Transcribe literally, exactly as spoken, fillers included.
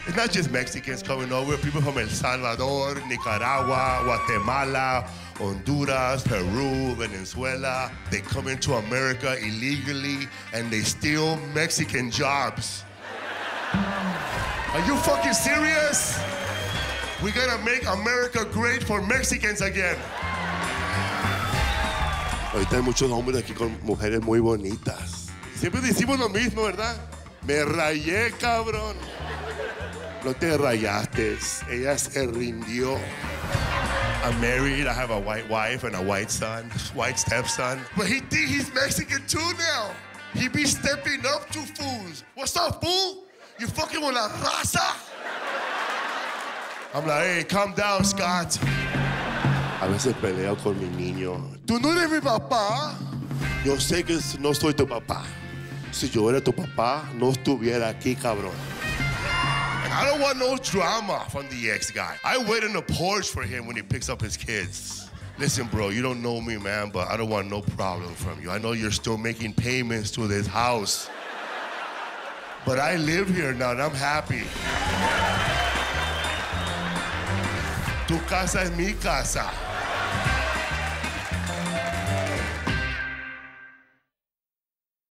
It's not just Mexicans coming over, people from El Salvador, Nicaragua, Guatemala, Honduras, Peru, Venezuela. They come into America illegally and they steal Mexican jobs. Are you fucking serious? We gotta make America great for Mexicans again. Ahorita hay muchos hombres aquí con mujeres muy bonitas. Siempre decimos lo mismo, ¿verdad? Me rayé, cabrón. No te rayaste. Ella se rindió. I'm married. I have a white wife and a white son, white stepson. But he think he's Mexican too now. He be stepping up to fools. What's up, fool? You fucking with la raza? I'm like, hey, calm down, Scott. A veces peleo con mi niño. ¿Tú no eres mi papá? Yo sé que no soy tu papá. Si yo era tu papá, no estuviera aquí, cabrón. And I don't want no drama from the ex guy. I wait on the porch for him when he picks up his kids. Listen, bro, you don't know me, man, but I don't want no problem from you. I know you're still making payments to this house. But I live here now and I'm happy. Tu casa es mi casa.